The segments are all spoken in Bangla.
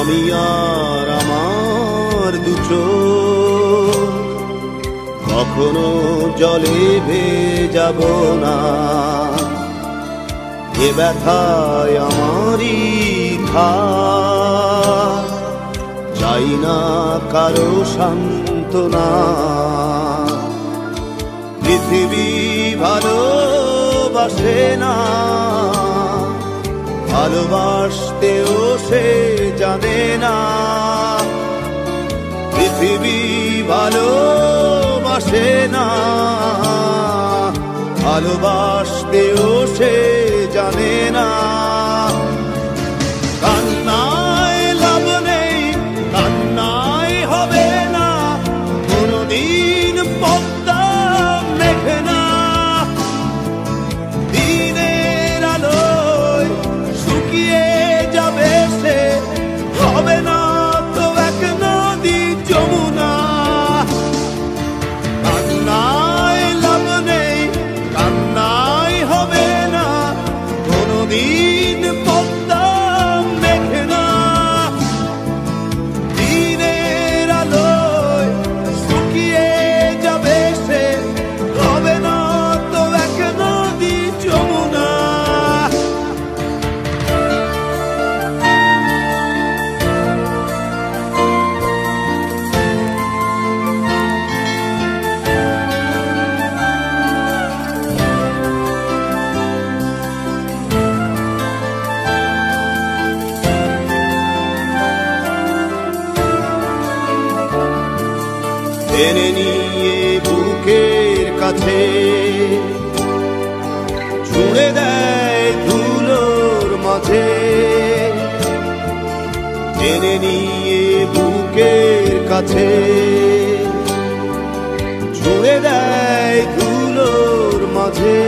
আমি আর আমার দুটো কখনো জলে ভেজাব না। এ ব্যথায় আমারই থাক, চাই না কারো সান্ত্বনা। পৃথিবী ভালোবাসে না, ভালোবাসতেও সে জানে না। পৃথিবী ভালোবাসে না, ভালোবাসতেও সে জানে না। কান্নায় লাভ নেই, কান্নায় হবে না, কোনদিন পদ্মা মেঘে না। দিনের আলোয় শুকিয়ে যাবে সে, হবে না তো এক নদী যমুনা। কান্নায় লাভ নেই, কান্নায় হবে না, কোনদিন পদ্মা মেঘে না। দিনের আলোয় শুকিয়ে যাবে সে, হবে না তো এক নদী যমুনা। টেনে নিয়ে বুকের কাছে ছুঁড়ে দেয় ধুলোর মাঝে। টেনে নিয়ে বুকের কাছে ছুঁড়ে দেয় ধুলোর মাঝে।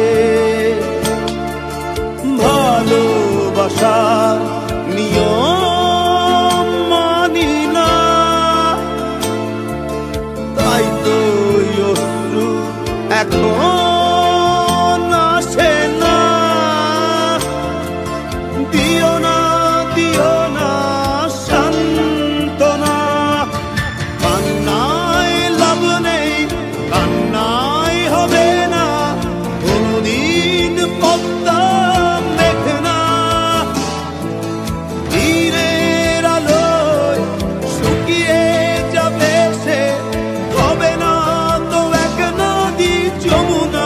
ভালোবাসার নিয়ম মানি না, তাই তো অশ্রু এখন আসে না। দিও না, দিও না সান্ত্বনা। কান্নায় লাভ নেই, কান্নায় হবে না, কোনদিন পদ্মা মেঘে না। দিনের আলোয় শুকিয়ে যাবে সে, হবে না তো এক নদী যমুনা।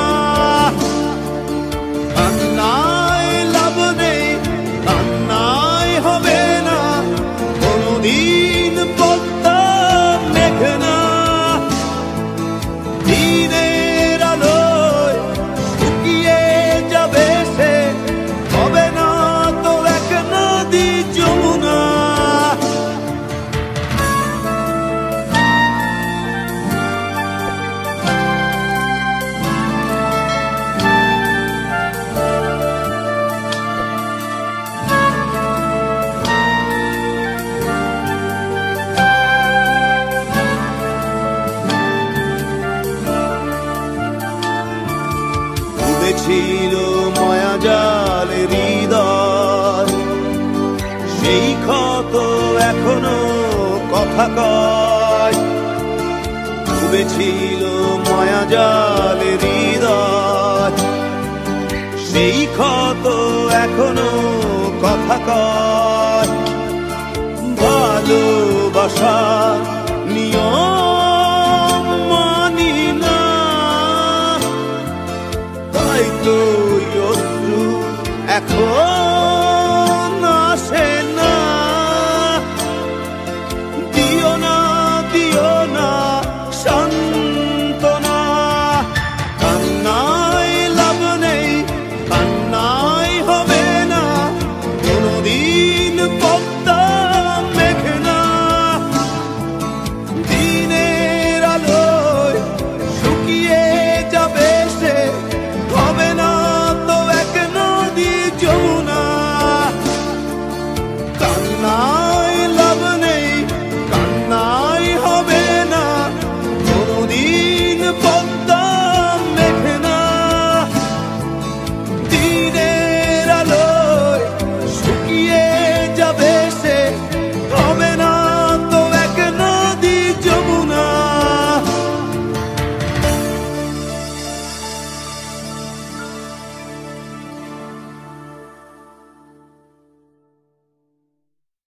কান্নায় লাভ নেই, কান্নায় হবে না, কোনদিন পদ্মা মেঘে না। দিনের আলোয় শুকিয়ে যাবে সে, হবে না তো এক নদী যমুনা। ডুবেছিল মায়াজাল হৃদয়, সেই ক্ষত এখনো কথা কয়। ডুবেছিল মায়াজাল হৃদয়, সেই ক্ষত এখনো কথা কয়। ভালোবাসার নিয়ম মানি না, তাই তো অশ্রু এখন